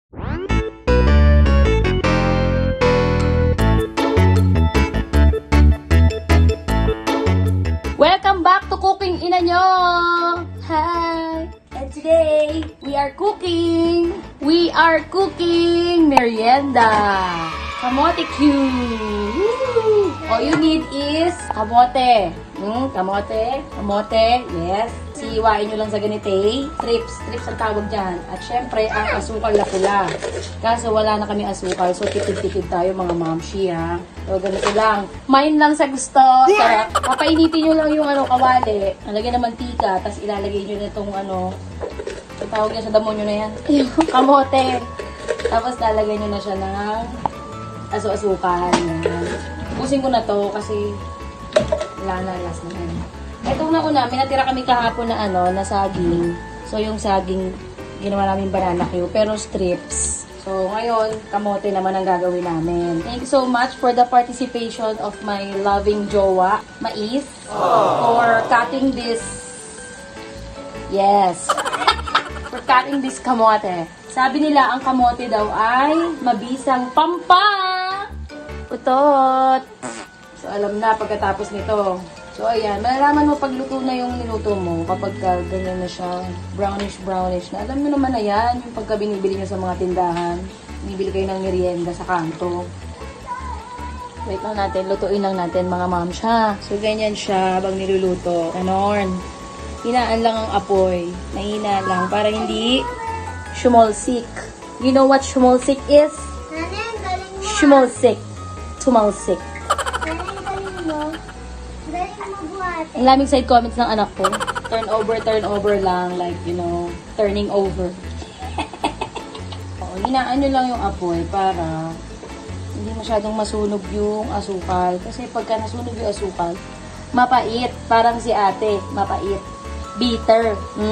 Welcome back to Cooking Ina Nyo! Hi! And today, we are cooking merienda! Kamote Q! All you need is kamote. Kamote, yes. Siwain nyo lang sa ganite. Strips ang tawag dyan. At syempre, ang asukal na pula. Kaso wala na kami asukal, so tipid-tipid tayo mga mamshi, ha. So, ganito lang. Mine lang sa gusto. Sarap. Papainitin nyo lang yung kawali. Nalagyan ng mantika, tapos ilalagay nyo na itong ang tawag niya sa damo nyo na yan. Kamote. Tapos lalagay nyo na siya ng asukal. Ubusin ko na to kasi wala na, last na yan. Itong nauna, may natira kami kahapon na na saging. So, yung saging, ginawa namin banana cue, pero strips. So, ngayon, kamote naman ang gagawin namin. Thank you so much for the participation of my loving jowa, Mais, for cutting this. Yes. For cutting this kamote. Sabi nila, ang kamote daw ay mabisang utot. So, alam na pagkatapos nito. So, ayan. Malalaman mo pag luto na yung niluto mo. Kapag ganyan na siya, brownish na. Alam mo naman na yan, yung pagka binibili nyo sa mga tindahan. Binibili kayo ng merienda sa kanto. Wait lang natin. Lutuin lang natin mga moms, ha. So, ganyan siya habang niluluto. Ganon. Hinaan lang ang apoy. Mahina lang para hindi shumolsik. You know what shumolsik is? Shumolsik. Tumalsik. Ang laming side comments ng anak ko. Turn over lang. Like, turning over. Hinaan nyo lang yung apoy para hindi masyadong masunog yung asukal. Kasi pagka nasunog yung asukal, mapait. Parang si ate, mapait. Bitter.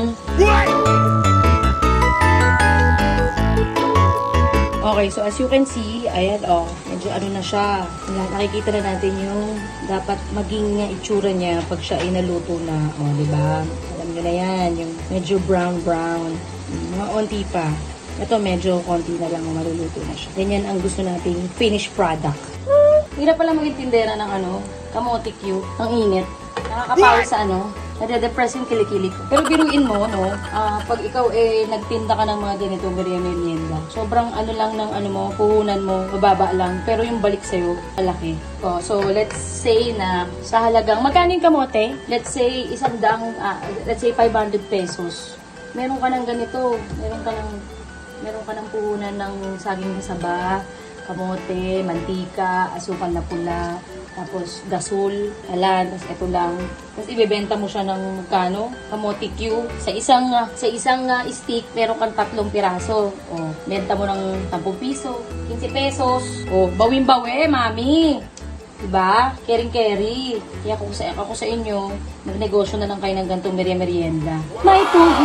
Okay, so as you can see, ayan medyo na siya. Nakikita na natin yung dapat maging itsura niya pag siya ay naluto na. Diba? Alam nyo na yan, yung medyo brown. Mga onti pa. Ito medyo konti na lang maluluto na siya. Ganyan ang gusto nating finished product. Hirap pala maging tindera ng kamote Q. Ang init. Nakakapawi sa nade-depress yung kilikili ko. Pero biruin mo, pag ikaw nagtinda ka ng mga ganito, merienda. Sobrang lang ng puhunan mo, mababa lang. Pero yung balik sa'yo, malaki. So, let's say na sa halagang, magkano yung kamote? Let's say, let's say 500 pesos. Meron ka ng ganito. Meron ka ng puhunan ng saging saba, kamote, mantika, asukal na pula, tapos gasol, tapos ito lang. Tapos ibebenta mo siya ng magkano? Kamote Q. Sa isang stick, meron kang 3 piraso. Benta mo ng 10 piso, 15 pesos. Bawin-bawi, mami. Diba? Caring-carry. Kaya kung sa inyo, magnegosyo na lang kayo ng gantong merienda. May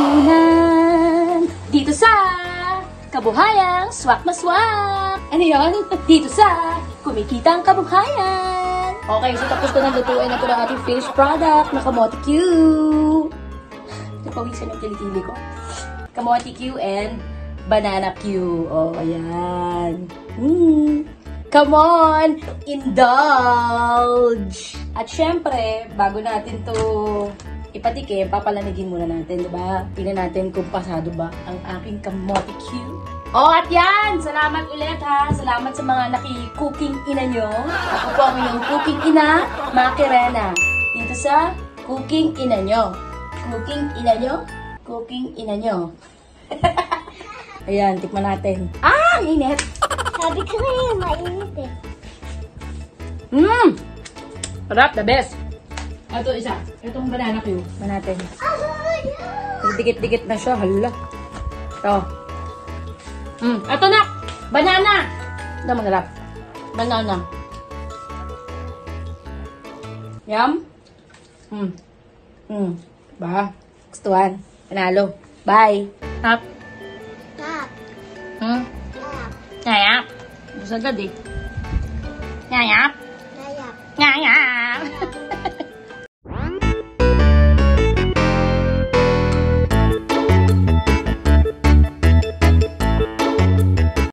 puhunan dito sa Kabuhayang Swak na Swak. Ano yun? Dito sa Kumikitang Kabuhayan. Okay, so tapos ko nang lutuin na ito ng ating finished product na kamote Q. Napawisan yung kilikili ko. Kamote Q and banana Q. Ayan. Come on! Indulge! At syempre, bago natin to ipatikim, papalamigin muna natin, diba? Tingnan natin kung pasado ba ang aking kamote Q. At yan! Salamat ulit, ha! Salamat sa mga naki-cooking ina nyo. Ako po ang inyong cooking ina, Maki Rena. Dito sa Cooking Ina Nyo. Cooking Ina Nyo? Cooking Ina Nyo. Ayan, tikman natin. Ang init! Sabi ko na yun, mainit eh. Sarap, the best! Ito isa. Itong banana Q. Natin. Dikit-dikit na siya. Hala. Ito. Ito na! Banana! Ito manarap. Banana. Yum? Ba? Gustuhan. Panalo. Bye. Tap. Tap. Ngayap. Gusto agad eh. Ngayap. Ngayap. Ngayap.